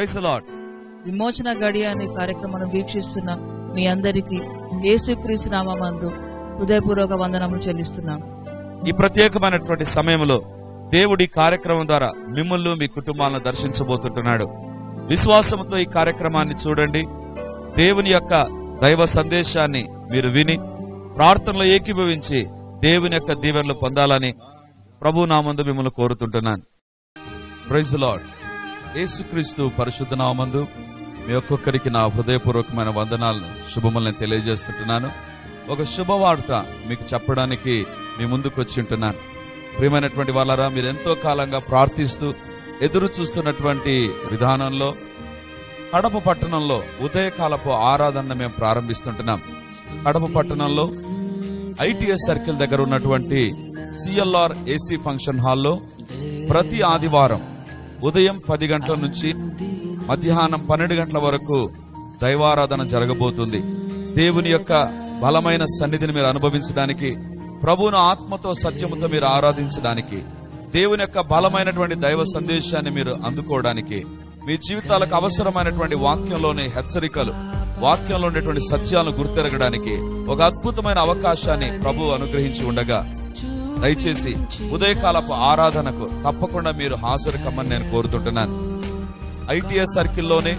Praise the lord. విమోచన గడియ అనే కార్యక్రమాన్ని వీక్షిస్తున్న మీ అందరికీ యేసుక్రీస్తు నామమునందు హృదయపూర్వక వందనములు చెల్లిస్తున్నాం. ఈ ప్రత్యేకమైనటువంటి సమయంలో దేవుడి కార్యక్రమం ద్వారా మిమ్మల్ని మీ కుటుంబాలను దర్శించబోతుంటున్నాడు. విశ్వాసంతో ఈ కార్యక్రమాన్ని చూడండి. దేవుని యొక్క దైవ సందేశాన్ని మీరు విని ప్రార్థనలో ఏకీభవించి దేవుని యొక్క దీవెనలు పొందాలని ప్రభు నామందు మిమ్మల్ని కోరుతుంటున్నాను. Praise the lord. యేసుక్రీస్తు పరిశుద్ధ నామందు మీ ఒక్కొక్కరికి నా హృదయపూర్వకమైన వందనాలను శుభములను తెలియజేస్తుంటున్నాను. ఒక శుభవార్త మీకు చెప్పడానికి మీ ముందుకు వచ్చి ఉంటున్నాను. ప్రియమైనటువంటి వాళ్ళారా, మీరు ఎంతో కాలంగా ప్రార్థిస్తూ ఎదురు చూస్తున్నటువంటి విధానంలో కడప పట్టణంలో ఉదయకాలపు ఆరాధన మేము ప్రారంభిస్తుంటున్నాం. కడప పట్టణంలో ITS సర్కిల్ దగ్గర ఉన్నటువంటి CLR AC ఫంక్షన్ హాల్లో ప్రతి ఆదివారం ఉదయం 10 గంటల నుంచి మధ్యాహ్నం 12 గంటల వరకు దైవారాధన జరగబోతుంది. దేవుని యొక్క బలమైన సన్నిధిని మీరు అనుభవించడానికి, ప్రభువును ఆత్మతో సత్యముతో మీరు ఆరాధించడానికి, దేవుని యొక్క బలమైనటువంటి దైవ సందేశాన్ని మీరు అందుకోవడానికి, మీ జీవితాలకు అవసరమైనటువంటి వాక్యంలోని హెచ్చరికలు, వాక్యంలో ఉండేటువంటి సత్యాలను గుర్తెరగడానికి ఒక అద్భుతమైన అవకాశాన్ని ప్రభువు అనుగ్రహించి ఉండగా, దయచేసి ఉదయకాలపు ఆరాధనకు తప్పకుండా మీరు హాజరు కమ్మని నేను కోరుతుంటున్నాను. ITS సర్కిల్లోనే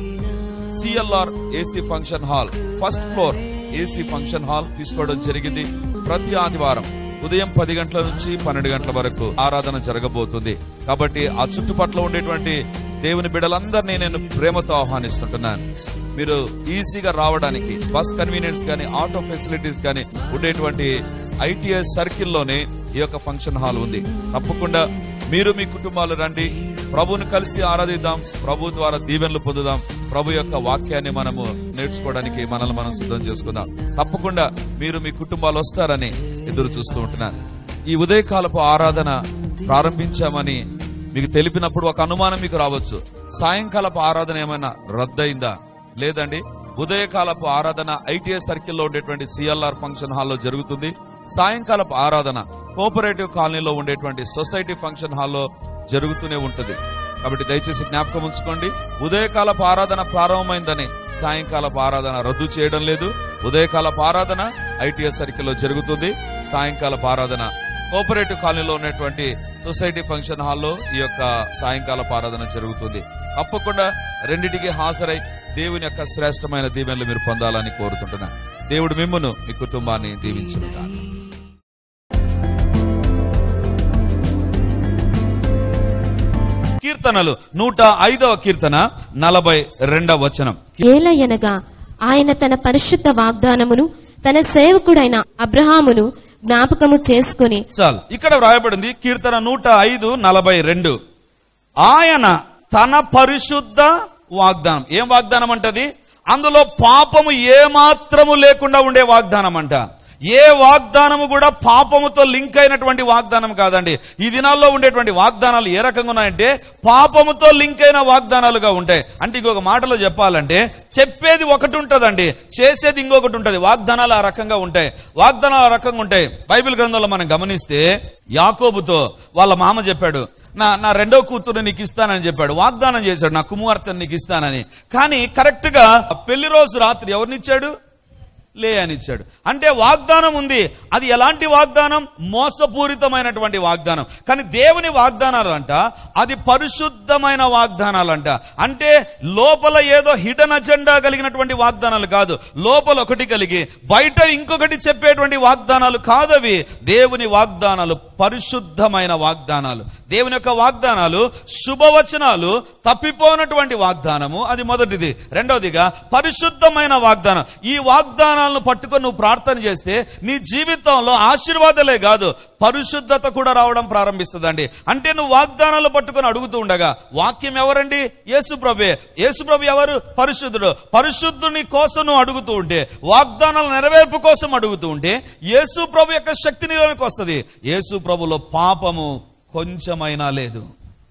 CLR AC function hall, first floor AC function hall తీసుకోవడం జరిగింది. ప్రతి ఆదివారం ఉదయం 10 గంటల నుంచి 12 గంటల వరకు ఆరాధన జరగబోతుంది. కాబట్టి ఆ చుట్టుపట్ల ఉండేటువంటి దేవుని బిడ్డలందరినీ నేను ప్రేమతో ఆహ్వానిస్తుంటున్నాను. మీరు ఈజీగా రావడానికి బస్ కన్వీనియన్స్ గానీ, ఆటో ఫెసిలిటీస్ గానీ ఉండేటువంటి ITS సర్కిల్లోనే ఈ యొక్క ఫంక్షన్ హాల్ ఉంది. తప్పకుండా మీరు మీ కుటుంబాలు రండి, ప్రభువుని కలిసి ఆరాధిద్దాం, ప్రభు ద్వారా దీవెనలు పొందుదాం, ప్రభు యొక్క వాక్యాన్ని మనము నేర్చుకోవడానికి మనల్ని మనం సిద్ధం చేసుకుందాం. తప్పకుండా మీరు మీ కుటుంబాలు వస్తారని ఎదురు చూస్తూ ఉంటున్నాను. ఈ ఉదయకాలపు ఆరాధన ప్రారంభించామని మీకు తెలిపినప్పుడు ఒక అనుమానం మీకు రావచ్చు. సాయంకాలపు ఆరాధన ఏమైనా రద్దయిందా? లేదండి. ఉదయకాలపు ఆరాధన ITS సర్కిల్లో ఉండేటువంటి CLR ఫంక్షన్ హాల్లో జరుగుతుంది. సాయంకాలపు ఆరాధన కోఆపరేటివ్ కాలనీలో ఉండేటువంటి సొసైటీ ఫంక్షన్ హాల్లో జరుగుతూనే ఉంటుంది. కాబట్టి దయచేసి జ్ఞాపకం ఉంచుకోండి, ఉదయకాలపు ఆరాధన ప్రారంభమైందని సాయంకాలపు ఆరాధన రద్దు చేయడం లేదు. ఉదయకాలపు ఆరాధన ITS సర్కిల్లో జరుగుతుంది. సాయంకాలపు ఆరాధన కోఆపరేటివ్ కాలనీలో ఉన్నటువంటి సొసైటీ ఫంక్షన్ హాల్లో ఈ యొక్క సాయంకాలపు ఆరాధన జరుగుతుంది. తప్పకుండా రెండింటికి హాజరై దేవుని యొక్క శ్రేష్టమైన దీవెనలు మీరు పొందాలని కోరుతుంటున్నాను. దేవుడు మిమ్మును మీ కుటుంబాన్ని దీవించునుగాక. కీర్తనలు 105వ కీర్తన 42వ వచనం. ఏలయనగా ఆయన తన పరిశుద్ధ వాగ్దానమును తన సేవకుడైన అబ్రహామును జ్ఞాపకము చేసుకుని. చాలు, ఇక్కడ వ్రాయబడింది కీర్తన 105:42. ఆయన తన పరిశుద్ధ వాగ్దానం. ఏం వాగ్దానం అంటది? అందులో పాపము ఏమాత్రము లేకుండా ఉండే వాగ్దానం అంట. ఏ వాగ్దానము కూడా పాపముతో లింక్ అయినటువంటి వాగ్దానం కాదండి. ఈ దినాల్లో ఉండేటువంటి వాగ్దానాలు ఏ రకంగా ఉన్నాయంటే పాపముతో లింక్ అయిన వాగ్దానాలుగా ఉంటాయి. అంటే ఇంకొక మాటలో చెప్పాలంటే చెప్పేది ఒకటి ఉంటదండి, చేసేది ఇంకొకటి ఉంటది. వాగ్దానాలు ఆ రకంగా ఉంటాయి. వాగ్దానాలు ఆ రకంగా ఉంటాయి. బైబిల్ గ్రంథంలో మనం గమనిస్తే యాకోబుతో వాళ్ళ మామ చెప్పాడు, నా రెండో కూతురు నీకు ఇస్తానని చెప్పాడు, వాగ్దానం చేశాడు, నా కుమార్తెను నీకు ఇస్తానని. కానీ కరెక్ట్ గా పెళ్లి రోజు రాత్రి ఎవరినిచ్చాడు? లేయనిచ్చాడు. అంటే వాగ్దానం ఉంది. అది ఎలాంటి వాగ్దానం? మోసపూరితమైనటువంటి వాగ్దానం. కానీ దేవుని వాగ్దానాలు అంట అది పరిశుద్ధమైన వాగ్దానాలంట. అంటే లోపల ఏదో హిడెన్ అజెండా కలిగినటువంటి వాగ్దానాలు కాదు. లోపల ఒకటి కలిగి బయట ఇంకొకటి చెప్పేటువంటి వాగ్దానాలు కాదవి. దేవుని వాగ్దానాలు పరిశుద్ధమైన వాగ్దానాలు. దేవుని యొక్క వాగ్దానాలు శుభవచనాలు, తప్పిపోనటువంటి వాగ్దానము, అది మొదటిది. రెండవదిగా పరిశుద్ధమైన వాగ్దానం. ఈ వాగ్దానాలను పట్టుకొని నువ్వు ప్రార్థన చేస్తే నీ జీవితంలో ఆశీర్వాదాలే కాదు పరిశుద్ధత కూడా రావడం ప్రారంభిస్తుందండి. అంటే నువ్వు వాగ్దానాలు పట్టుకొని అడుగుతూ ఉండగా, వాక్యం ఎవరండి? యేసు ప్రభువే. యేసు ప్రభు ఎవరు? పరిశుద్ధుడు. పరిశుద్ధుని కోసం నువ్వు అడుగుతూ ఉంటే, వాగ్దానాల నెరవేర్పు కోసం అడుగుతూ ఉంటే యేసు ప్రభు యొక్క శక్తి నీలోనికి వస్తుంది. యేసు ప్రభులో పాపము కొంచెమైనా లేదు.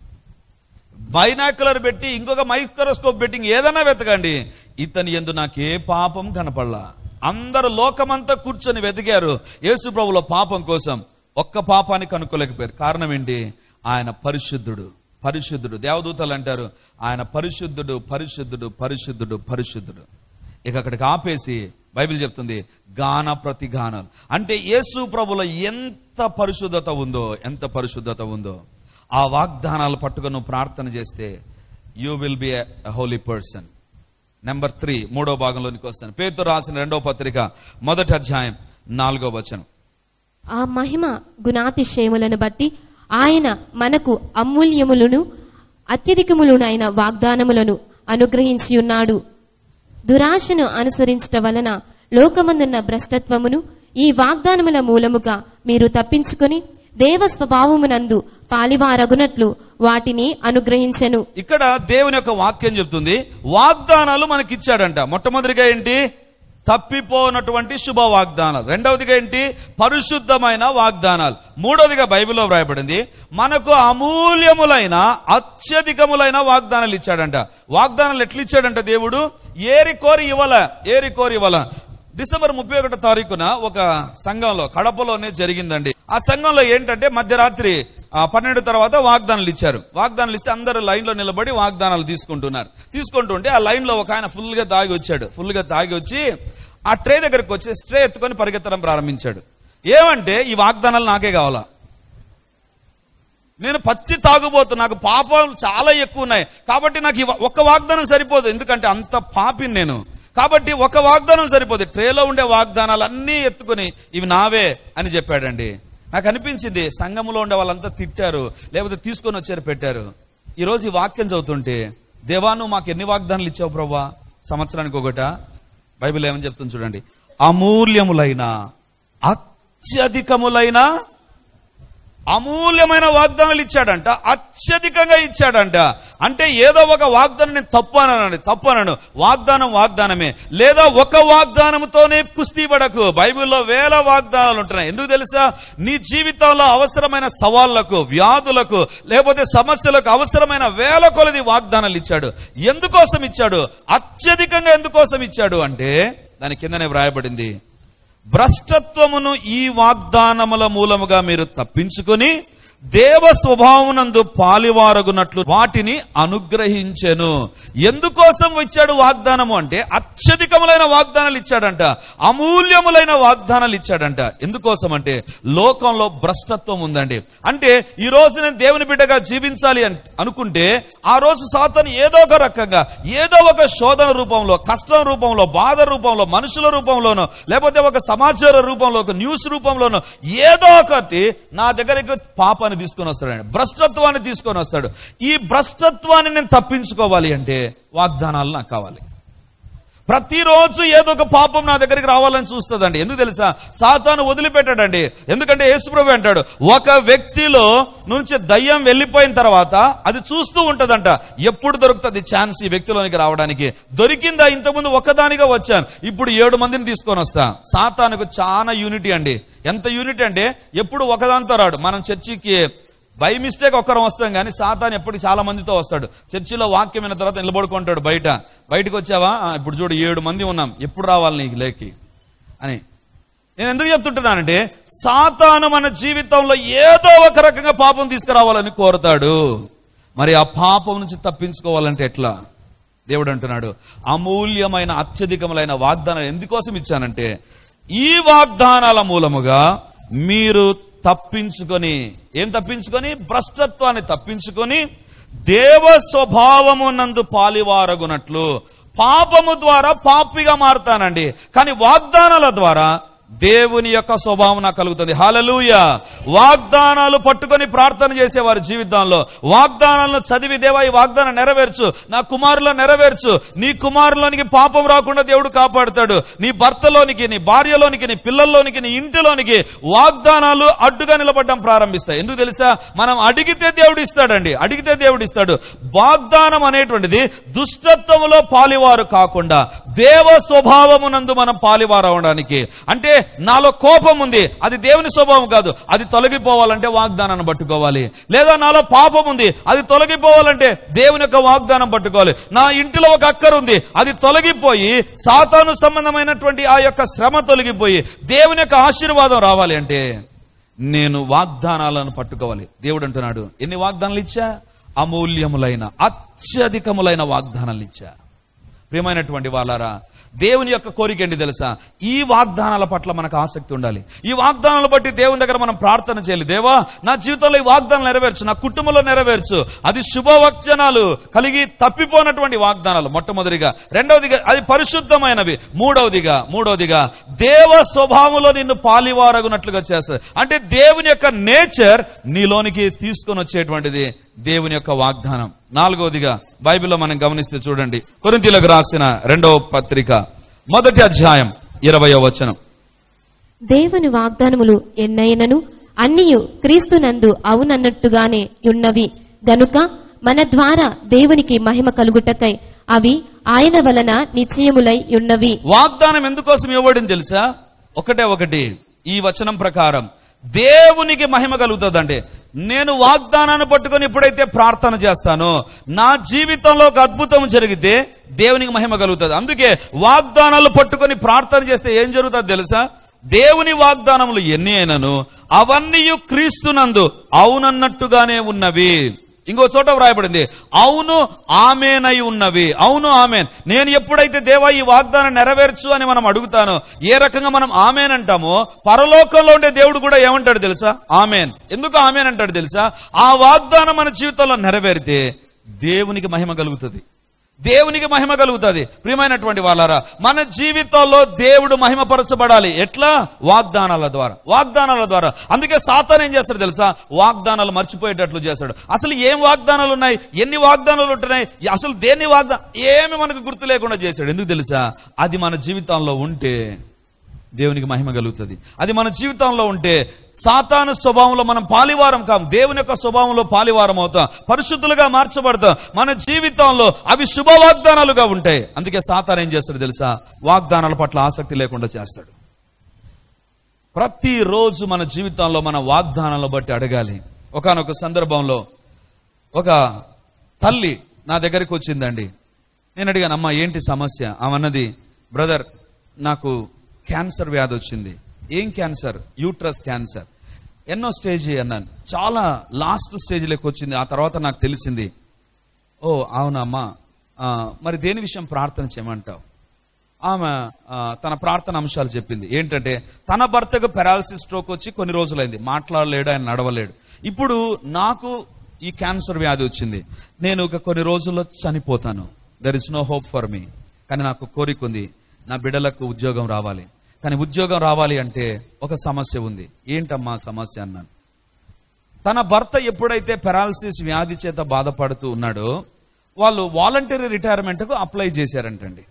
బైనాక్యులర్ పెట్టి ఇంకొక మైక్రోస్కోప్ పెట్టి ఏదైనా వెతకండి, ఇతని యందు నాకే పాపం కనపడలా. అందరూ లోకమంతా కూర్చొని వెతికారు యేసు ప్రభులో పాపం కోసం, ఒక్క పాపాన్ని కనుక్కోలేకపోయారు. కారణం ఏంటి? ఆయన పరిశుద్ధుడు. పరిశుద్ధుడు. దేవదూతలు అంటారు ఆయన పరిశుద్ధుడు, పరిశుద్ధుడు, పరిశుద్ధుడు, పరిశుద్ధుడు. ఇక అక్కడికి ఆపేసి బైబిల్ చెప్తుంది గాన ప్రతిగానాలు. అంటే యేసు ప్రభులో ఎంత పరిశుద్ధత ఉందో, ఎంత పరిశుద్ధత ఉందో, ఆ వాగ్దానాలు పట్టుకొని నువ్వు ప్రార్థన చేస్తే you will be a holy person. Number 3, 3వ భాగంలోనికి వస్తాను. పేతురు రాసిన 2వ పత్రిక 1వ అధ్యాయం 4వ వచనం. ఆ మహిమ గుణాతిశయములను బట్టి ఆయన మనకు అమూల్యములను అత్యధికములునైన వాగ్దానములను అనుగ్రహించి ఉన్నాడు. దురాశను అనుసరించట వలన లోకమందున్న భ్రష్టత్వమును ఈ వాగ్దానముల మూలముగా మీరు తప్పించుకొని దేవ స్వభావమునందు పాలివారగునట్లు వాటిని అనుగ్రహించెను. ఇక్కడ దేవుని యొక్క వాక్యం చెప్తుంది వాగ్దానాలు మనకిచ్చాడంట. మొట్టమొదటిగా ఏంటి? తప్పిపోనటువంటి శుభ వాగ్దానాలు. రెండవదిగా ఏంటి? పరిశుద్ధమైన వాగ్దానాలు. మూడవదిగా బైబిల్లో వ్రాయబడింది మనకు అమూల్యములైన అత్యధికములైన వాగ్దానాలు ఇచ్చాడంట. వాగ్దానాలు ఎట్లా ఇచ్చాడంట దేవుడు? ఏరి కోరి ఇవ్వాల. డిసెంబర్ 31వ తారీఖున ఒక సంఘంలో కడపలోనే జరిగిందండి. ఆ సంఘంలో ఏంటంటే మధ్యరాత్రి 12 తర్వాత వాగ్దానాలు ఇచ్చారు. వాగ్దానాలు ఇస్తే అందరూ లైన్ లో నిలబడి వాగ్దానాలు తీసుకుంటుంటే ఆ లైన్ లో ఒక ఆయన ఫుల్ గా తాగి వచ్చి ఆ ట్రే దగ్గరకు వచ్చి స్ట్రే ఎత్తుకొని పరిగెత్తడం ప్రారంభించాడు. ఏమంటే ఈ వాగ్దానాలు నాకే కావాలా, నేను పచ్చి తాగుబోతు, నాకు పాపాలు చాలా ఎక్కువ ఉన్నాయి కాబట్టి నాకు ఒక్క వాగ్దానం సరిపోదు, ఎందుకంటే అంత పాపిని నేను, కాబట్టి ఒక వాగ్దానం సరిపోదు, ట్రేలో ఉండే వాగ్దానాలు అన్నీ ఎత్తుకుని ఇవి నావే అని చెప్పాడండి. నాకు అనిపించింది సంఘములో ఉండే వాళ్ళంతా తిట్టారు, లేకపోతే తీసుకొని వచ్చారు పెట్టారు. ఈరోజు ఈ వాక్యం చదువుతుంటే దేవా నువ్వు మాకు ఎన్ని వాగ్దానాలు ఇచ్చావు ప్రభువా? సంవత్సరానికి ఒకట. బైబిల్ ఏమని చెప్తుంది చూడండి, అమూల్యములైన అత్యధికములైన అమూల్యమైన వాగ్దానాలు ఇచ్చాడంట, అత్యధికంగా ఇచ్చాడంట. అంటే ఏదో ఒక వాగ్దానం నేను తప్పనను, వాగ్దానమే. లేదా ఒక వాగ్దానంతోనే కుస్తీ పడకు. బైబిల్లో వేల వాగ్దానాలు ఉంటున్నాయి. ఎందుకు తెలుసా? నీ జీవితంలో అవసరమైన సవాళ్లకు, వ్యాధులకు, లేకపోతే సమస్యలకు అవసరమైన వేల కొలది వాగ్దానాలు ఇచ్చాడు. ఎందుకోసం ఇచ్చాడు? అత్యధికంగా ఎందుకోసం ఇచ్చాడు అంటే దాని కిందనే వ్రాయబడింది, భ్రష్టత్వమును ఈ వాగ్దానముల మూలముగా మీరు తప్పించుకొని దేవ స్వభావమునందు పాలివారగునట్లు వాటిని అనుగ్రహించెను. ఎందుకోసం ఇచ్చాడు వాగ్దానము అంటే అత్యధికములైన వాగ్దానాలు ఇచ్చాడంట, అమూల్యములైన వాగ్దానాలు ఇచ్చాడంట. ఎందుకోసం అంటే లోకంలో భ్రష్టత్వం ఉందండి. అంటే ఈ రోజు నేను దేవుని బిడ్డగా జీవించాలి అనుకుంటే ఆ రోజు సాతాను ఏదో ఒక రకంగా, ఏదో ఒక శోధన రూపంలో, కష్టం రూపంలో, బాధ రూపంలో, మనుషుల రూపంలోనో, లేకపోతే ఒక సమాచార రూపంలో, ఒక న్యూస్ రూపంలోనో ఏదో ఒకటి నా దగ్గరికి పాపాన్ని తీసుకొని వస్తాడు, భ్రష్టత్వాన్ని తీసుకొని వస్తాడు. ఈ భ్రష్టత్వాన్ని నేను తప్పించుకోవాలి అంటే వాగ్దానాలు నాకు కావాలి. ప్రతిరోజు ఏదో ఒక పాపం నా దగ్గరికి రావాలని చూస్తుందండి. ఎందుకు తెలుసా? సాతాను వదిలిపెట్టాడండి. ఎందుకంటే యేసుప్రభు అంటాడు, ఒక వ్యక్తిలో నుంచి దయ్యం వెళ్ళిపోయిన తర్వాత అది చూస్తూ ఉంటదంట, ఎప్పుడు దొరుకుతుంది ఛాన్స్ ఈ వ్యక్తిలోనికి రావడానికి. దొరికిందా? ఇంతకుముందు ఒక్కదానిగా వచ్చాను, ఇప్పుడు 7 మందిని తీసుకొని వస్తా. సాతానుకు చాలా యూనిటీ అండి. ఎంత యూనిటీ అంటే ఎప్పుడు ఒకదాంతో రాడు. మనం చర్చికి బై మిస్టేక్ ఒక్కరం వస్తాం కానీ సాతాను ఎప్పటికి చాలా మందితో వస్తాడు. చర్చిలో వాక్యం అయిన తర్వాత నిలబడుకుంటాడు బయటకు వచ్చావా, ఇప్పుడు చూడు 7 మంది ఉన్నాం, ఎప్పుడు రావాలి నీకు లేకి అని. నేను ఎందుకు చెప్తుంటున్నానంటే సాతాను మన జీవితంలో ఏదో ఒక రకంగా పాపం తీసుకురావాలని కోరుతాడు. మరి ఆ పాపం నుంచి తప్పించుకోవాలంటే ఎట్లా? దేవుడు అంటున్నాడు, అమూల్యమైన అత్యధికములైన వాగ్దానాలు ఎందుకోసం ఇచ్చానంటే ఈ వాగ్దానాల మూలముగా మీరు తప్పించుకొని భ్రష్టత్వాన్ని తప్పించుకొని దేవ స్వభావమునందు పాలివారగునట్లు. పాపము ద్వారా పాపిగా మారుతానండి, కానీ వాగ్దానాల ద్వారా దేవుని యొక్క స్వభావం నాకు కలుగుతుంది. హల్లెలూయా. వాగ్దానాలు పట్టుకొని ప్రార్థన చేసే వారి జీవితంలో వాగ్దానాలను చదివి, దేవా ఈ వాగ్దానం నెరవేర్చు, నా కుమారులో నెరవేర్చు. నీ కుమారులోనికి పాపం రాకుండా దేవుడు కాపాడుతాడు. నీ భర్తలోనికి, నీ భార్యలోనికి, నీ పిల్లల్లోనికి, నీ ఇంటిలోనికి వాగ్దానాలు అడ్డుగా నిలబడడం ప్రారంభిస్తాయి. ఎందుకు తెలుసా? మనం అడిగితే దేవుడు ఇస్తాడు. వాగ్దానం అనేటువంటిది దుష్టత్వములో పాలివారు కాకుండా దేవ స్వభావమునందు మనం పాలివారు అవడానికి. అంటే నాలో కోపం ఉంది, అది దేవుని స్వభావం కాదు, అది తొలగిపోవాలంటే వాగ్దానాన్ని పట్టుకోవాలి. లేదా నాలో పాపం ఉంది, అది తొలగిపోవాలంటే దేవుని యొక్క వాగ్దానం పట్టుకోవాలి. నా ఇంటిలో ఒక అక్కర ఉంది, అది తొలగిపోయి సాతాను సంబంధమైనటువంటి ఆ యొక్క శ్రమ తొలగిపోయి దేవుని యొక్క ఆశీర్వాదం రావాలి అంటే నేను వాగ్దానాలను పట్టుకోవాలి. దేవుడు అంటున్నాడు, ఎన్ని వాగ్దానాలు ఇచ్చా? అమూల్యములైన అత్యధికములైన వాగ్దానాలు ఇచ్చా. ప్రియమైనటువంటి వాళ్ళారా, దేవుని యొక్క కోరిక ఏంటి తెలుసా? ఈ వాగ్దానాల పట్ల మనకు ఆసక్తి ఉండాలి. ఈ వాగ్దానాలు బట్టి దేవుని దగ్గర మనం ప్రార్థన చేయాలి. దేవా, నా జీవితంలో ఈ వాగ్దానాలు నెరవేర్చు, నా కుటుంబంలో నెరవేర్చు. అది శుభవచనాలు కలిగి తప్పిపోయినటువంటి వాగ్దానాలు మొట్టమొదటిగా. రెండవదిగా అది పరిశుద్ధమైనవి. మూడవదిగా దేవ స్వభావంలో నిన్ను పాలివారగునట్లుగా చేస్తుంది. అంటే దేవుని యొక్క నేచర్ నీలోనికి తీసుకొని వచ్చేటువంటిది దేవుని యొక్క వాగ్దానం. నాలుగవదిగా బైబిల్లో మనం గమనిస్తే చూడండి, కొరింథీయులకు రాసిన 2వ పత్రిక 1వ అధ్యాయం 20వ వచనం. దేవుని వాగ్దానములు ఎన్నైనను అన్నియు క్రీస్తునందు అవునన్నట్టుగానే ఉన్నవి గనుక మన ద్వారా దేవునికి మహిమ కలుగుటకై అవి ఆయన వలన నిశ్చయములై ఉన్నవి. వాగ్దానం ఎందుకోసం ఇవ్వబడింది తెలుసా? ఒకటి ఈ వచనం ప్రకారం దేవునికి మహిమ కలుగుతుందంటే, నేను వాగ్దానాన్ని పట్టుకొని ఎప్పుడైతే ప్రార్థన చేస్తానో నా జీవితంలో ఒక అద్భుతం జరిగితే దేవునికి మహిమ కలుగుతుంది. అందుకే వాగ్దానాలు పట్టుకొని ప్రార్థన చేస్తే ఏం జరుగుతుంది తెలుసా? దేవుని వాగ్దానములు ఎన్ని అయినను అవన్నీ క్రీస్తునందు అవునన్నట్టుగానే ఉన్నవి. ఇంకో చోట వ్రాయబడింది, అవును ఆమేనై ఉన్నవి. అవును ఆమేన్. నేను ఎప్పుడైతే దేవా ఈ వాగ్దానం నెరవేర్చు అని మనం అడుగుతానో, ఏ రకంగా మనం ఆమేన్ అంటామో, పరలోకంలో ఉండే దేవుడు కూడా ఏమంటాడు తెలుసా? ఆమేన్. ఎందుకు ఆమేన్ అంటాడు తెలుసా? ఆ వాగ్దానం మన జీవితంలో నెరవేరితే దేవునికి మహిమ కలుగుతుంది. దేవునికి మహిమ కలుగుతుంది. ప్రియమైనటువంటి వాళ్ళారా, మన జీవితంలో దేవుడు మహిమపరచబడాలి. ఎట్లా? వాగ్దానాల ద్వారా. అందుకే సాతాను ఏం చేస్తాడు తెలుసా? వాగ్దానాలు మర్చిపోయేటట్లు చేస్తాడు. అసలు ఏం వాగ్దానాలు ఉన్నాయి, ఎన్ని వాగ్దానాలు ఉంటున్నాయి, అసలు దేన్ని ఏమి మనకు గుర్తు లేకుండా చేశాడు. ఎందుకు తెలుసా? అది మన జీవితంలో ఉంటే దేవునికి మహిమ కలుగుతుంది. అది మన జీవితంలో ఉంటే సాతాను స్వభావంలో మనం పాలివారం కాం, దేవుని యొక్క స్వభావంలో పాలివారం అవుతాం, పరిశుద్ధులుగా మార్చబడతాం. మన జీవితంలో అవి శుభ వాగ్దానాలుగా ఉంటాయి. అందుకే సాతాను ఏం చేస్తాడు తెలుసా? వాగ్దానాల పట్ల ఆసక్తి లేకుండా చేస్తాడు. ప్రతిరోజు మన జీవితంలో మన వాగ్దానాలను బట్టి అడగాలి. ఒకానొక సందర్భంలో ఒక తల్లి నా దగ్గరికి వచ్చిందండి. నేను అడిగాను, అమ్మా ఏంటి సమస్య? ఆమెన్నది, బ్రదర్ నాకు క్యాన్సర్ వ్యాధి వచ్చింది. ఏం క్యాన్సర్? Uterus cancer. ఎన్నో స్టేజ్ అన్నాను. చాలా లాస్ట్ స్టేజ్లోకి వచ్చింది. ఆ తర్వాత నాకు తెలిసింది, ఓ అవునమ్మా, మరి దేని విషయం ప్రార్థన చేయమంటావు? ఆమె తన ప్రార్థన అంశాలు చెప్పింది. ఏంటంటే, తన భర్తకు పెరాలసిస్ స్ట్రోక్ వచ్చి కొన్ని రోజులైంది, మాట్లాడలేడు, ఆయన నడవలేడు. ఇప్పుడు నాకు ఈ క్యాన్సర్ వ్యాధి వచ్చింది, నేను ఒక కొన్ని రోజుల్లో చనిపోతాను. There is no hope for me. కానీ నాకు కోరిక ఉంది, నా బిడ్డలకు ఉద్యోగం రావాలి. కానీ ఉద్యోగం రావాలి అంటే ఒక సమస్య ఉంది. ఏంటమ్మా సమస్య అన్నాను. తన భర్త ఎప్పుడైతే పెరాలసిస్ వ్యాధి చేత బాధపడుతూ ఉన్నాడో, వాళ్ళు వాలంటరీ రిటైర్మెంట్కు అప్లై చేశారంటండి.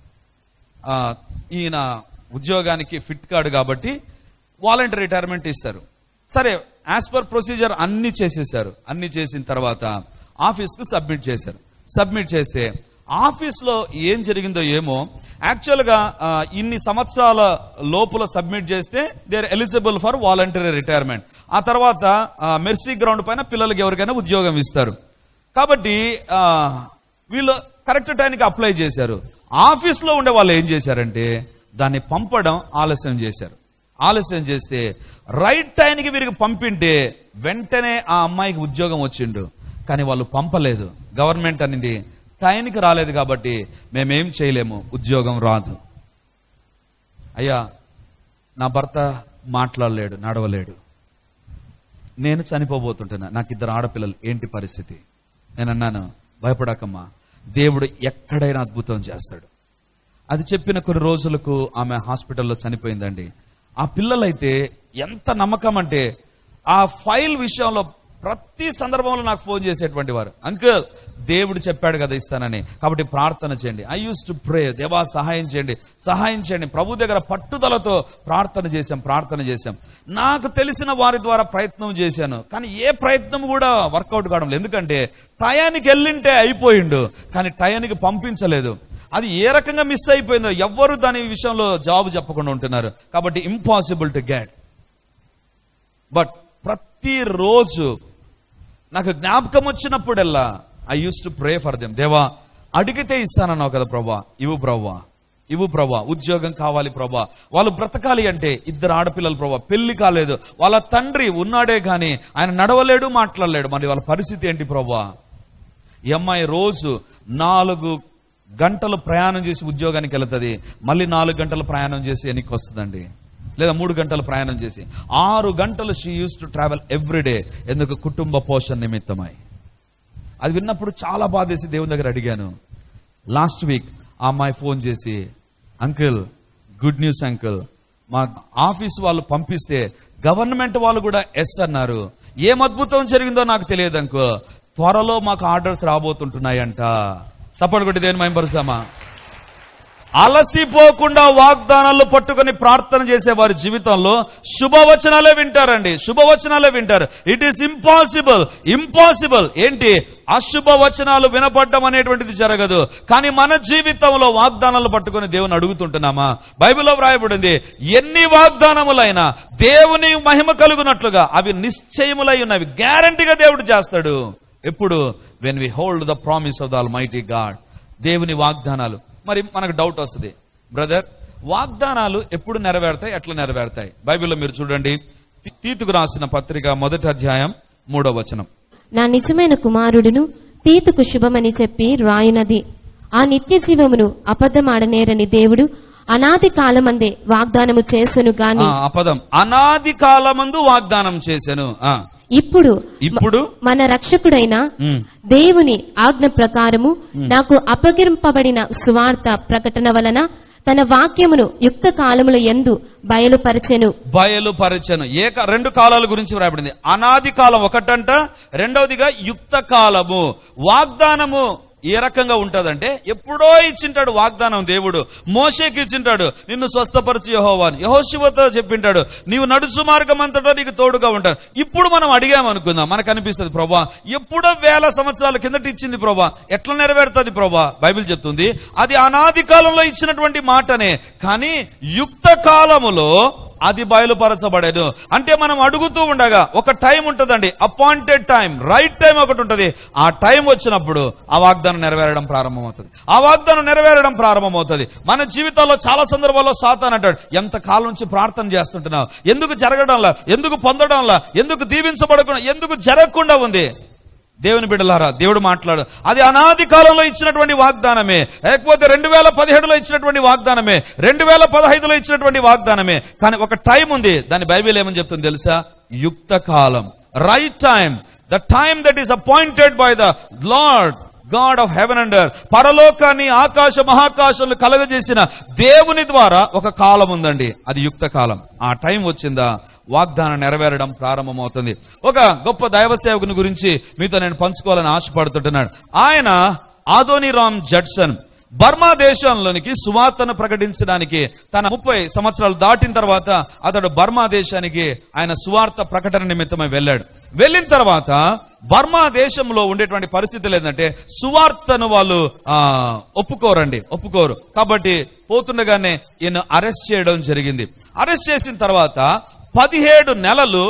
ఈయన ఉద్యోగానికి ఫిట్ కాడు కాబట్టి వాలంటరీ రిటైర్మెంట్ ఇస్తారు. సరే, యాజ్ పర్ ప్రొసీజర్ అన్ని చేసేసారు. అన్ని చేసిన తర్వాత ఆఫీస్కు సబ్మిట్ చేస్తే ఆఫీస్లో ఏం జరిగిందో ఏమో, యాక్చువల్గా ఇన్ని సంవత్సరాల లోపల సబ్మిట్ చేస్తే they are eligible for voluntary retirement. ఆ తర్వాత మెర్సీ గ్రౌండ్ పైన పిల్లలకి ఎవరికైనా ఉద్యోగం ఇస్తారు. కాబట్టి వీళ్ళు కరెక్ట్ టైంకి అప్లై చేశారు. ఆఫీస్లో ఉండే వాళ్ళు ఏం చేశారంటే దాన్ని పంపడం ఆలస్యం చేస్తే రైట్ టైంకి వీరికి పంపింటే వెంటనే ఆ అమ్మాయికి ఉద్యోగం వచ్చిండు. కానీ వాళ్ళు పంపలేదు. గవర్నమెంట్ అనేది టైంకి రాలేదు కాబట్టి మేమేం చేయలేము, ఉద్యోగం రాదు. అయ్యా, నా భర్త మాట్లాడలేడు, నడవలేడు, నేను చనిపోబోతుంటున్నా, నాకు 2 ఆడపిల్లలు, ఏంటి పరిస్థితి? నేను అన్నాను, భయపడకమ్మా, దేవుడు ఎక్కడైనా అద్భుతం చేస్తాడు. అది చెప్పిన కొన్ని రోజులకు ఆమె హాస్పిటల్లో చనిపోయిందండి. ఆ పిల్లలైతే ఎంత నమ్మకం అంటే, ఆ ఫైల్ విషయంలో ప్రతి సందర్భంలో నాకు ఫోన్ చేసేటువంటి వారు, అంకుల్ దేవుడు చెప్పాడు కదా ఇస్తానని, కాబట్టి ప్రార్థన చేయండి. ఐ యూస్ టు ప్రే, దేవా సహాయం చేయండి. ప్రభు దగ్గర పట్టుదలతో ప్రార్థన చేశాం. నాకు తెలిసిన వారి ద్వారా ప్రయత్నం చేశాను, కానీ ఏ ప్రయత్నం కూడా వర్కౌట్ కావడం లేదు. ఎందుకంటే టయానికి వెళ్ళింటే అయిపోయిండు, కానీ టయానికి పంపించలేదు. అది ఏ రకంగా మిస్ అయిపోయిందో ఎవ్వరు దాని విషయంలో జవాబు చెప్పకుండా ఉంటున్నారు. కాబట్టి ఇంపాసిబుల్ టు గెట్. బట్ ప్రతిరోజు నాకు జ్ఞాపకం వచ్చినప్పుడల్లా I use to pray for them. దేవా అడిగితే ఇస్తానన్నావు కదా ప్రభా, ఇవ్వు ప్రభా, ఉద్యోగం కావాలి ప్రభా, వాళ్ళు బ్రతకాలి అంటే 2 ఆడపిల్లలు ప్రభా, పెళ్లి కాలేదు, వాళ్ళ తండ్రి ఉన్నాడే కానీ ఆయన నడవలేడు, మాట్లాడలేడు, మరి వాళ్ళ పరిస్థితి ఏంటి ప్రభా? ఈ అమ్మాయి రోజు 4 గంటలు ప్రయాణం చేసి ఉద్యోగానికి వెళ్తుంది, మళ్ళీ 4 గంటలు ప్రయాణం చేసి వెనక్కి వస్తుందండి, లేదా 3 గంటలు ప్రయాణం చేసి 6 గంటలు she use to travel everyday. ఎందుకు? కుటుంబ పోషణ నిమిత్తమై. అది విన్నప్పుడు చాలా బాధేసి దేవుని దగ్గర అడిగాను. లాస్ట్ వీక్ ఆ అమ్మాయి ఫోన్ చేసి, అంకుల్ గుడ్ న్యూస్ అంకుల్, మా ఆఫీస్ వాళ్ళు పంపిస్తే గవర్నమెంట్ వాళ్ళు కూడా ఎస్ అన్నారు. ఏం అద్భుతం జరిగిందో నాకు తెలియదు అంకుల్, త్వరలో మాకు ఆర్డర్స్ రాబోతుంటున్నాయంట. చప్పట్లు కొట్టి దేని మహిమపరుస్తామా? అలసిపోకుండా వాగ్దానాలు పట్టుకొని ప్రార్థన చేసే వారి జీవితంలో శుభవచనాలే వింటారండి, శుభవచనాలే వింటారు. ఇట్ ఈస్ ఇంపాసిబుల్ ఏంటి? అశుభవచనాలు వినపడడం అనేటువంటిది జరగదు. కానీ మన జీవితంలో వాగ్దానాలు పట్టుకొని దేవుని అడుగుతుంటున్నామా? బైబిల్లో వ్రాయబడింది, ఎన్ని వాగ్దానములైనా దేవుని మహిమ కలుగునట్లుగా అవి నిశ్చయములై ఉన్నవి. గ్యారంటీగా దేవుడు చేస్తాడు. ఎప్పుడు? When we hold the promise of the almighty God. దేవుని వాగ్దానాలు. మరి మనకు డౌట్ వస్తుంది, బ్రదర్ వాగ్దానాలు ఎప్పుడు నెరవేరుతాయి, ఎట్లా నెరవేరుతాయి? బైబిల్లో మీరు చూడండి, తీతుకు రాసిన పత్రిక 1వ అధ్యాయం 3వ వచనం. నా నిజమైన కుమారుడును తీతుకు శుభమని చెప్పి రాయునది, ఆ నిత్య జీవమును అబద్ధమాడనేరని దేవుడు అనాది కాలమందే వాగ్దానము చేసెను గాని. ఆ పదం అనాది కాలమందు వాగ్దానం చేసెను. ఇప్పుడు మన రక్షకుడైన దేవుని ఆజ్ఞ ప్రకారము నాకు అప్పగింపబడిన సువార్త ప్రకటన వలన తన వాక్యమును యుక్త కాలముల యందు బయలుపరచెను. 2 కాలాల గురించి వ్రాయబడింది. అనాది కాలం ఒకటంట, రెండవదిగా యుక్త కాలము. వాగ్దానము ఏ రకంగా ఉంటదంటే, ఎప్పుడో ఇచ్చింటాడు వాగ్దానం దేవుడు. మోషేకి ఇచ్చింటాడు, నిన్ను స్వస్థపరచు యెహోవా అని. యెహోషువతో చెప్పింటాడు, నీవు నడుచు మార్గం అంతటా నీకు తోడుగా ఉంటాడు. ఇప్పుడు మనం అడిగామనుకుందాం, మనకు అనిపిస్తుంది, ప్రభా ఎప్పుడో 1000 సంవత్సరాల కిందట ఇచ్చింది ప్రభా, ఎట్లా నెరవేరుతుంది ప్రభా? బైబిల్ చెప్తుంది అది అనాది కాలంలో ఇచ్చినటువంటి మాటనే, కానీ యుక్త కాలములో అది బయలుపరచబడేను. అంటే మనం అడుగుతూ ఉండగా ఒక టైం ఉంటుందండి, అపాయింటెడ్ టైం, రైట్ టైం ఒకటి ఉంటుంది. ఆ టైం వచ్చినప్పుడు ఆ వాగ్దానం నెరవేరడం ప్రారంభమవుతుంది. మన జీవితాల్లో చాలా సందర్భాల్లో సాతాను అంటాడు, ఎంత కాలం నుంచి ప్రార్థన చేస్తుంటున్నావు, ఎందుకు జరగడంలా, ఎందుకు పొందడంలా, ఎందుకు దీవించబడకుండా, ఎందుకు జరగకుండా ఉంది? దేవుని బిడ్డలారా, దేవుడు మాట్లాడు, అది అనాది కాలంలో ఇచ్చినటువంటి వాగ్దానమే, లేకపోతే 2017లో ఇచ్చినటువంటి వాగ్దానమే, 2015లో ఇచ్చినటువంటి వాగ్దానమే. కానీ ఒక టైం ఉంది, దాని బైబిల్ ఏమని చెప్తుంది తెలుసా? యుక్త కాలం, right time, the time that is appointed by the Lord God of heaven and earth. పరలోకాన్ని ఆకాశ మహాకాశాలను కలగజేసిన దేవుని ద్వారా ఒక కాలం ఉందండి, అది యుక్త కాలం. ఆ టైం వచ్చిందా వాగ్దానం నెరవేరడం ప్రారంభమవుతుంది. ఒక గొప్ప దైవ సేవకుని గురించి మీతో నేను పంచుకోవాలని ఆశపడుతుంటున్నాడు. ఆయన ఆదోనిరామ్ జడ్సన్. బర్మా దేశంలోనికి సువార్తను ప్రకటించడానికి తన 30 సంవత్సరాలు దాటిన తర్వాత అతడు బర్మా దేశానికి ఆయన సువార్త ప్రకటన నిమిత్తమై వెళ్ళాడు. వెళ్ళిన తర్వాత బర్మా దేశంలో ఉండేటువంటి పరిస్థితులు ఏంటంటే, సువార్తను వాళ్ళు ఒప్పుకోరు. కాబట్టి పోతుండగానే ఈయన అరెస్ట్ చేయడం జరిగింది. అరెస్ట్ చేసిన తర్వాత 17 నెలలు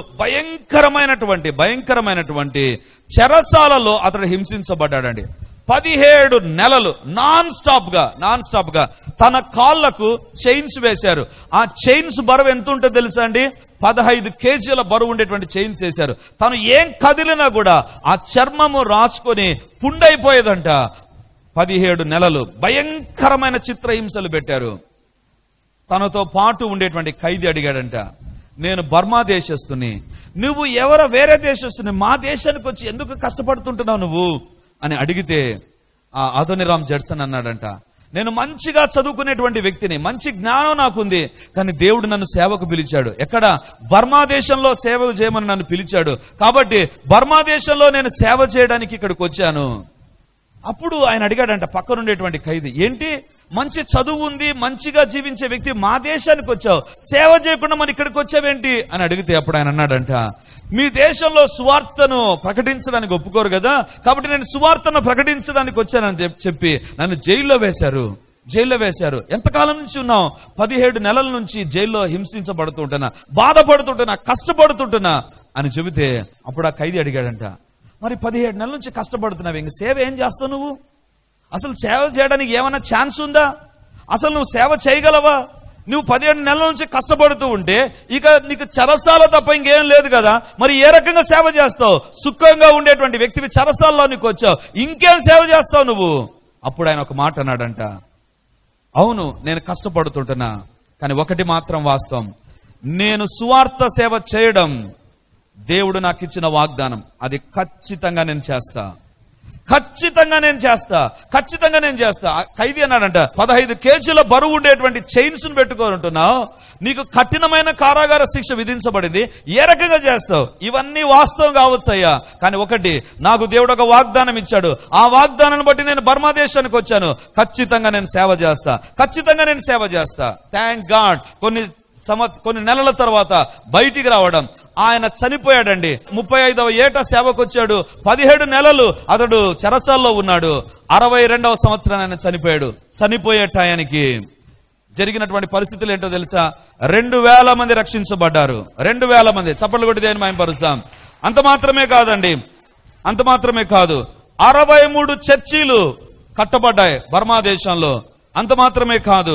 భయంకరమైనటువంటి చెరసాలలో అతడు హింసించబడ్డాడండి. 17 నెలలు నాన్ స్టాప్ గా తన కాళ్లకు చైన్స్ వేశారు. ఆ చైన్స్ బరువు ఎంత ఉంటుందో తెలుసా అండి? 15 కేజీల బరువు ఉండేటువంటి చైన్స్ వేశారు. తను ఏం కదిలినా కూడా ఆ చర్మము రాసుకొని పుండైపోయేదంట. 17 నెలలు భయంకరమైన చిత్రహింసలు పెట్టారు. తనతో పాటు ఉండేటువంటి ఖైదీ అడిగాడంట, నేను బర్మా దేశస్తుని, నువ్వు వేరే దేశస్తుని, మా దేశానికి వచ్చి ఎందుకు కష్టపడుతుంటున్నావు నువ్వు అని అడిగితే ఆ ఆదోనిరామ్ జడ్సన్ అన్నాడంట, నేను మంచిగా చదువుకునేటువంటి వ్యక్తిని, మంచి జ్ఞానం నాకుంది, కానీ దేవుడు నన్ను సేవకు పిలిచాడు. ఎక్కడ? బర్మా దేశంలో సేవ చేయమని నన్ను పిలిచాడు. కాబట్టి బర్మా దేశంలో నేను సేవ చేయడానికి ఇక్కడికి వచ్చాను. అప్పుడు ఆయన అడిగాడంట పక్కనుండేటువంటి ఖైదీ, ఏంటి మంచి చదువు ఉంది, మంచిగా జీవించే వ్యక్తి, మా దేశానికి వచ్చావు, సేవ చేయకుండా మరి ఇక్కడికి వచ్చావేంటి అని అడిగితే అప్పుడు ఆయన అన్నాడంట, మీ దేశంలో సువార్తను ప్రకటించడానికి ఒప్పుకోరు కదా, కాబట్టి నేను సువార్తను ప్రకటించడానికి వచ్చానని చెప్పి నన్ను జైల్లో వేశారు. ఎంతకాలం నుంచి ఉన్నావు? 17 నెలల నుంచి జైల్లో హింసించబడుతుంటున్నా, బాధపడుతుంటున్నా, కష్టపడుతుంటున్నా అని చెబితే అప్పుడు ఆ ఖైదీ అడిగాడంట, మరి 17 నెలల నుంచి కష్టపడుతున్నావు, ఇంక సేవ ఏం చేస్తావు నువ్వు? అసలు సేవ చేయడానికి ఏమైనా ఛాన్స్ ఉందా? అసలు నువ్వు సేవ చేయగలవా? నువ్వు 17 నెలల నుంచి కష్టపడుతూ ఉంటే ఇక నీకు చెరసాల తప్ప ఇంకేం లేదు కదా, మరి ఏ రకంగా సేవ చేస్తావు? సుఖంగా ఉండేటువంటి వ్యక్తివి చెరసాలలో నీకు వచ్చావు, ఇంకేం సేవ చేస్తావు నువ్వు? అప్పుడు ఆయన ఒక మాట అన్నాడంట, అవును నేను కష్టపడుతుంటున్నా, కానీ ఒకటి మాత్రం వాస్తవం, నేను సువార్త సేవ చేయడం దేవుడు నాకు ఇచ్చిన వాగ్దానం, అది ఖచ్చితంగా నేను చేస్తా, ఖచ్చితంగా నేను చేస్తా, ఖచ్చితంగా నేను చేస్తా. ఖైదీ అన్నాడంట, 15 కేజీల బరువు ఉండేటువంటి చైన్స్ పెట్టుకోనుంటున్నావు, నీకు కఠినమైన కారాగార శిక్ష విధించబడింది, ఏ రకంగా చేస్తావు? ఇవన్నీ వాస్తవం కావచ్చు అయ్యా, కానీ ఒకటి, నాకు దేవుడు ఒక వాగ్దానం ఇచ్చాడు, ఆ వాగ్దానాన్ని బట్టి నేను బర్మా దేశానికి వచ్చాను, ఖచ్చితంగా నేను సేవ చేస్తా, ఖచ్చితంగా నేను సేవ చేస్తా. Thank God. కొన్ని నెలల తర్వాత బయటికి రావడం, ఆయన చనిపోయాడండి. 35వ ఏట సేవకు వచ్చాడు, 17 నెలలు అతడు చెరసాల్లో ఉన్నాడు. 62వ సంవత్సరం ఆయన చనిపోయాడు. చనిపోయే టయానికి జరిగినటువంటి పరిస్థితులు ఏంటో తెలుసా? 2000 మంది రక్షించబడ్డారు. 2000 మంది. చప్పట్లు కొట్టి దేని మహిమపరుస్తాం. అంత మాత్రమే కాదండి, అంత మాత్రమే కాదు, 63 చర్చీలు కట్టబడ్డాయి బర్మా దేశంలో. అంత మాత్రమే కాదు,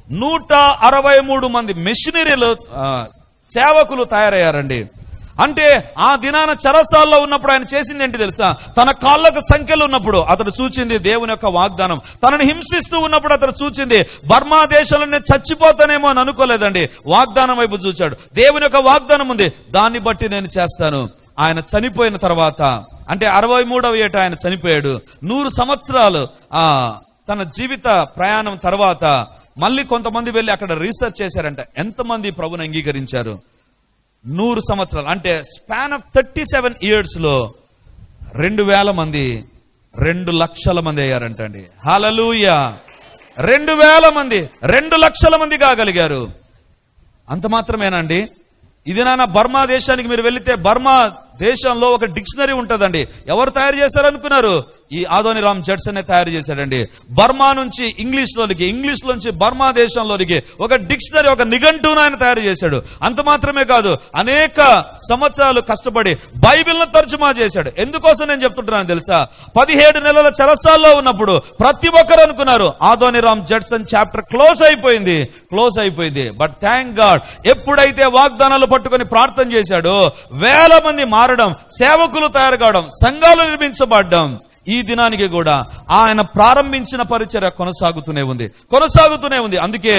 163 మంది మిషనరీలు సేవకులు తయారయ్యారండి. అంటే ఆ దినాన చెరసాల్లో ఉన్నప్పుడు ఆయన చేసింది ఏంటి తెలుసా? తన కాళ్ళకు సంఖ్యలు ఉన్నప్పుడు అతడు చూచింది దేవుని యొక్క వాగ్దానం. తనని హింసిస్తూ ఉన్నప్పుడు అతడు చూచింది బర్మా దేశంలో నేను చచ్చిపోతానేమో అని అనుకోలేదండి, వాగ్దానం వైపు చూచాడు. దేవుని యొక్క వాగ్దానం ఉంది, దాన్ని బట్టి నేను చేస్తాను. ఆయన చనిపోయిన తర్వాత, అంటే 63వ ఏట ఆయన చనిపోయాడు. 100 సంవత్సరాలు తన జీవిత ప్రయాణం తర్వాత మళ్ళీ కొంతమంది వెళ్ళి అక్కడ రీసెర్చ్ చేశారంట, ఎంతమంది ప్రభుని అంగీకరించారు. 100 సంవత్సరాలు అంటే స్పాన్ ఆఫ్ 37 years లో 2000 మంది 2 లక్షల మంది అయ్యారంటండి. హల్లెలూయా. 2000 మంది 2 లక్షల మంది కాగలిగారు. అంత మాత్రమేనండి, ఇది నాన్న బర్మా దేశానికి మీరు వెళితే బర్మా దేశంలో ఒక డిక్షనరీ ఉంటుందండి. ఎవరు తయారు చేశారనుకున్నారు? ఈ ఆదోనిరామ్ జడ్సన్ తయారు చేశాడండి. బర్మా నుంచి ఇంగ్లీష్ నుంచి బర్మా దేశంలోనికి ఒక డిక్షనరీ, ఒక నిఘంటువును ఆయన తయారు చేశాడు. అంత మాత్రమే కాదు, అనేక సంవత్సరాలు కష్టపడి బైబిల్ను తర్జుమా చేశాడు. ఎందుకోసం నేను చెప్తుంటున్నాను తెలుసా? 17 నెలల చెరసాల్లో ఉన్నప్పుడు ప్రతి ఒక్కరు అనుకున్నారు ఆదోనిరామ్ జడ్సన్ చాప్టర్ క్లోజ్ అయిపోయింది. బట్ థ్యాంక్ గాడ్, ఎప్పుడైతే వాగ్దానాలు పట్టుకొని ప్రార్థన చేశాడో 1000 మంది మారడం, సేవకులు తయారు కావడం, సంఘాలు నిర్మించబడ్డం, ఈ దినానికి కూడా ఆయన ప్రారంభించిన పరిచర్య కొనసాగుతూనే ఉంది. అందుకే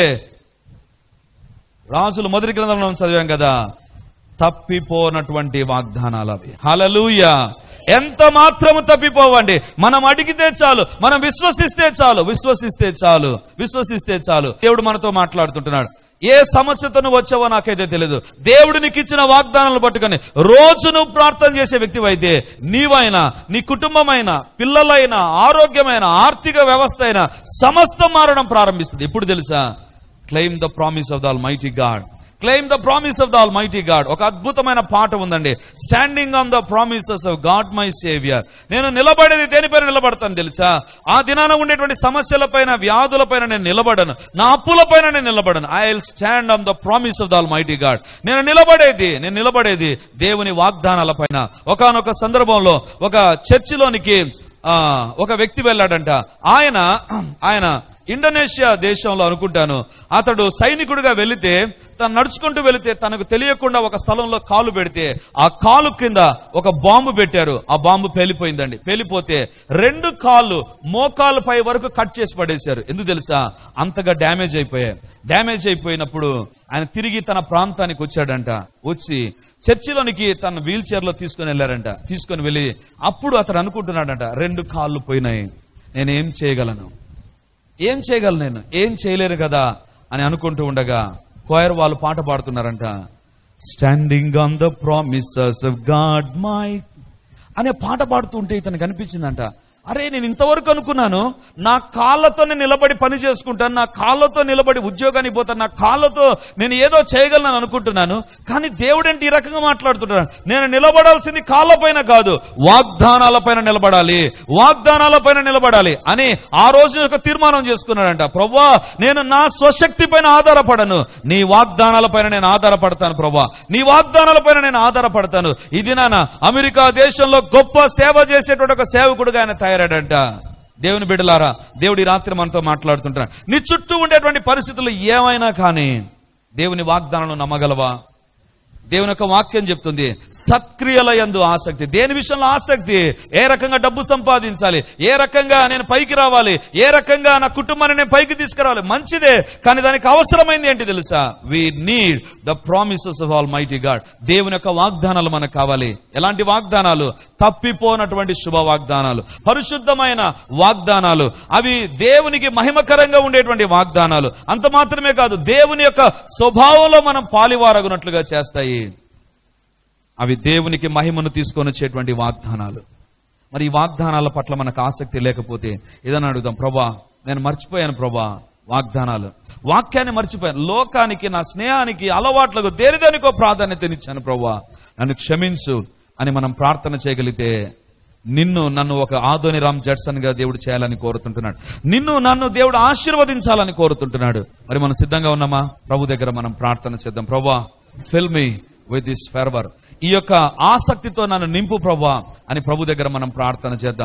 రాజుల మొదటి గ్రంథంలో చదివాం కదా, తప్పిపోనటువంటి వాగ్దానాలు అవి. హల్లెలూయా. ఎంత మాత్రము తప్పిపోవండి. మనం అడిగితే చాలు, మనం విశ్వసిస్తే చాలు. దేవుడు మనతో మాట్లాడుతుంటున్నాడు. ఏ సమస్యతో నువ్వు వచ్చావో నాకైతే తెలియదు, దేవుడు నీకు ఇచ్చిన వాగ్దానాలను పట్టుకొని రోజు నువ్వు ప్రార్థన చేసే వ్యక్తివైతే నీవైనా, నీ కుటుంబమైనా, పిల్లలైనా, ఆరోగ్యమైన, ఆర్థిక వ్యవస్థ అయినా సమస్తం మారడం ప్రారంభిస్తుంది. ఇప్పుడు తెలుసా? Claim the promise of the almighty God. Claim the promise of the almighty God. ఒక అద్భుతమైన పాట ఉందండి, standing on the promises of God my saviour. నేను నిలబడేది దేనిపైన నిలబడతాను తెలుసా? ఆ దినాన ఉండేటువంటి సమస్యలపైన, వ్యాధులపైన నేను నిలబడను, నా అప్పులపైన నేను నిలబడను. I will stand on the promise of the almighty God. నేను నిలబడేది దేవుని వాగ్దానాల పైన. ఒకానొక సందర్భంలో ఒక చర్చిలోనికి ఒక వ్యక్తి వెళ్ళాడంట. ఆయన ఇండోనేషియా దేశంలో అనుకుంటాను. అతడు సైనికుడిగా వెళితే, తను నడుచుకుంటూ వెళితే తనకు తెలియకుండా ఒక స్థలంలో కాలు పెడితే ఆ కాలు కింద ఒక బాంబు పెట్టారు. ఆ బాంబు పేలిపోయిందండి. పేలిపోతే 2 కాళ్ళు మోకాలు పై వరకు కట్ చేసి పడేశారు. ఎందుకు తెలుసా? అంతగా డ్యామేజ్ అయిపోయినప్పుడు ఆయన తిరిగి తన ప్రాంతానికి వచ్చాడంట. వచ్చి చర్చిలోనికి తన వీల్ చైర్ లో తీసుకొని వెళ్ళి అప్పుడు అతను అనుకుంటున్నాడంట, 2 కాళ్ళు పోయినాయి, నేనేం చేయగలను? ఏం చేయలేరు కదా అని అనుకుంటూ ఉండగా కోయర్ వాళ్ళు పాట పాడుతున్నారంట. Standing on the promises of God my అనే పాట పాడుతూ ఉంటే ఇతనికి అనిపించిందంట, అరే నేను ఇంతవరకు అనుకున్నాను నా కాళ్ళతోనే నిలబడి పని చేసుకుంటాను, నా కాళ్ళతో నిలబడి ఉద్యోగానికి పోతాను, నా కాళ్ళతో నేను ఏదో చేయగలను అనుకుంటున్నాను, కానీ దేవుడేంటి ఈ రకంగా మాట్లాడుతున్నాడు? నేను నిలబడాల్సింది కాళ్ళపైన కాదు, వాగ్దానాలపైన నిలబడాలి అని ఆ రోజు ఒక తీర్మానం చేసుకున్నాడంట. ప్రభువా, నేను నా స్వశక్తి పైన ఆధారపడను, నీ వాగ్దానాలపైన నేను ఆధారపడతాను. ప్రభువా, నీ వాగ్దానాలపైన నేను ఆధారపడతాను. ఇది నాన్న అమెరికా దేశంలో గొప్ప సేవ చేసేటువంటి ఒక సేవకుడుగా ఆయన తయారాడంట. దేవుని బిడ్డలారా, దేవుడి రాత్రి మనతో మాట్లాడుతుంటాడు. నీ చుట్టూ ఉండేటువంటి పరిస్థితులు ఏమైనా కానీ దేవుని వాగ్దానాలను నమ్మగలవా? దేవుని యొక్క వాక్యం చెప్తుంది, సత్క్రియల యందు ఆసక్తి. దేని విషయంలో ఆసక్తి? ఏ రకంగా డబ్బు సంపాదించాలి, ఏ రకంగా నేను పైకి రావాలి, ఏ రకంగా నా కుటుంబాన్ని నేను పైకి తీసుకురావాలి. మంచిదే, కానీ దానికి అవసరమైంది ఏంటి తెలుసా? We need the promises of almighty God. దేవుని యొక్క వాగ్దానాలు మనకు కావాలి. ఎలాంటి వాగ్దానాలు? తప్పిపోనటువంటి శుభ వాగ్దానాలు, పరిశుద్ధమైన వాగ్దానాలు. అవి దేవునికి మహిమకరంగా ఉండేటువంటి వాగ్దానాలు. అంత మాత్రమే కాదు, దేవుని యొక్క స్వభావంలో మనం పాలివారగునట్లుగా చేస్తాయి. అవి దేవునికి మహిమను తీసుకొని వచ్చేటువంటి వాగ్దానాలు. మరి ఈ వాగ్దానాల పట్ల మనకు ఆసక్తి లేకపోతే ఏదైనా అడుగుదాం, ప్రభా నేను మర్చిపోయాను ప్రభా వాగ్దానాలు, వాక్యాన్ని మర్చిపోయాను, లోకానికి, నా స్నేహానికి, అలవాట్లకు, దేనికో ప్రాధాన్యతనిచ్చాను ప్రభా, నన్ను క్షమించు అని మనం ప్రార్థన చేయగలిగితే నన్ను ఒక ఆదోనిరామ్ జడ్సన్ గా దేవుడు చేయాలని కోరుతుంటున్నాడు. నన్ను దేవుడు ఆశీర్వదించాలని కోరుతుంటున్నాడు. మరి మనం సిద్ధంగా ఉన్నామా? ప్రభు దగ్గర మనం ప్రార్థన చేద్దాం. ప్రభా fill me with this fervour, ఈ యొక్క ఆసక్తితో నన్ను నింపు ప్రభా అని ప్రభు దగ్గర మనం ప్రార్థన చేద్దాం.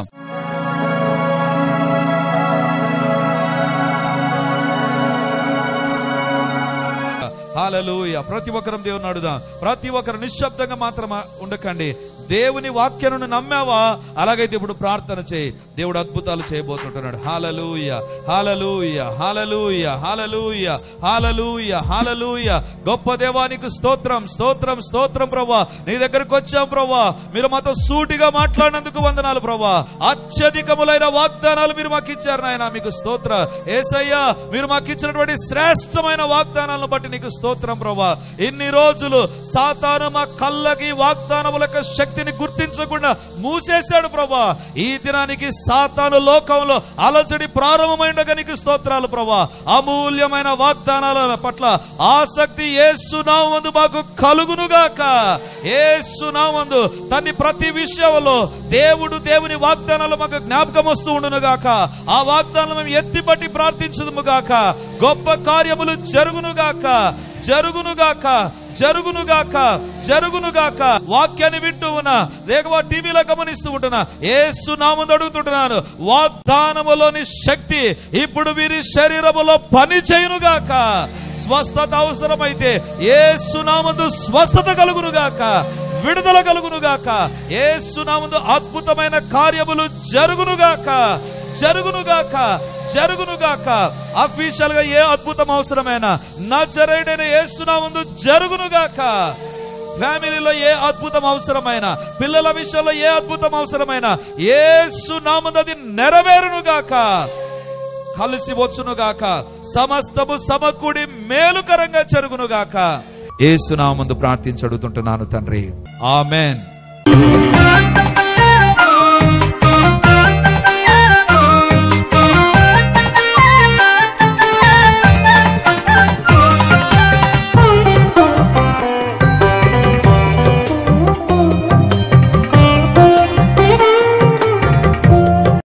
హల్లెలూయా. ప్రతి ఒక్కరం దేవుని అడుగుదాం. ప్రతి ఒక్కరు నిశ్శబ్దంగా మాత్రం ఉండకండి. దేవుని వాక్యాన్ని నమ్మావా? అలాగైతే ఇప్పుడు ప్రార్థన చేయి. దేవుడు అద్భుతాలు చేయబోతుంటున్నాడు. హల్లెలూయా, హల్లెలూయా, హల్లెలూయా, హల్లెలూయా, హల్లెలూయా, హల్లెలూయా. గొప్ప దేవానికి స్తోత్రం, స్తోత్రం, స్తోత్రం ప్రభా. నీ దగ్గరకు వచ్చాం ప్రభా, మీరు మాతో సూటిగా మాట్లాడినందుకు వందనాలు ప్రభా. అత్యధికములైన వాగ్దానాలు మీరు మాకు ఇచ్చారు నాయన, మీకు స్తోత్ర. యేసయ్యా, మీరు మాకు ఇచ్చినటువంటి శ్రేష్టమైన వాగ్దానాలను బట్టి నీకు స్తోత్రం ప్రభా. ఇన్ని రోజులు సాతాను మా కళ్ళకి వాగ్దానముల యొక్క శక్తిని గుర్తించకుండా మూసేశాడు ప్రభా. ఈ దినానికి సాతాను లోకంలో అలజడి ప్రారంభమైండగా నీకు స్తోత్రాలు ప్రభా. అమూల్యమైన వాగ్దానాల పట్ల ఆసక్తి యేసు నామమున మాకు కలుగునుగాక. యేసు నామమున తన్ని ప్రతి విషయంలో దేవుని వాగ్దానాలు మాకు జ్ఞాపకం వస్తూ ఉండునుగాక. ఆ వాగ్దానాలు మేము ఎత్తిపట్టి ప్రార్థించుదుముగాక. గొప్ప కార్యములు జరుగునుగాక, జరుగునుగాక, జరుగునుగాక, జరుగునుగాక. వాక్యాన్ని వింటూ ఉన్నా, లేక టీవీలో గమనిస్తూ ఉంటున్నా, యేసు నామమున అడుగుతుంటున్నాను, వాగ్దానములోని శక్తి ఇప్పుడు వీరి శరీరములో పని చేయునుగాక. స్వస్థత అవసరమైతే యేసు నామమున స్వస్థత కలుగునుగాక, విడుదల కలుగునుగాక. యేసు నామమున అద్భుతమైన కార్యములు జరుగునుగాక, జరుగునుగాక, జరుగునుగాక. అఫీషియల్ గా ఏ అద్భుతం అవసరమైనా నజరేయుడైన యేసు నామమున జరుగునుగాక. ఫ్యామిలీలో ఏ అద్భుతం అవసరమైనా, పిల్లల విషయంలో ఏ అద్భుతం అవసరమైనా యేసు నామమున అది నెరవేరునుగాక, కలిసి వచ్చునుగాక. సమస్తము సమకూడి మేలుకరంగా జరుగునుగాక. యేసు నామమున ప్రార్థించి అడుగుతుంటున్నాను తండ్రి, ఆమేన్.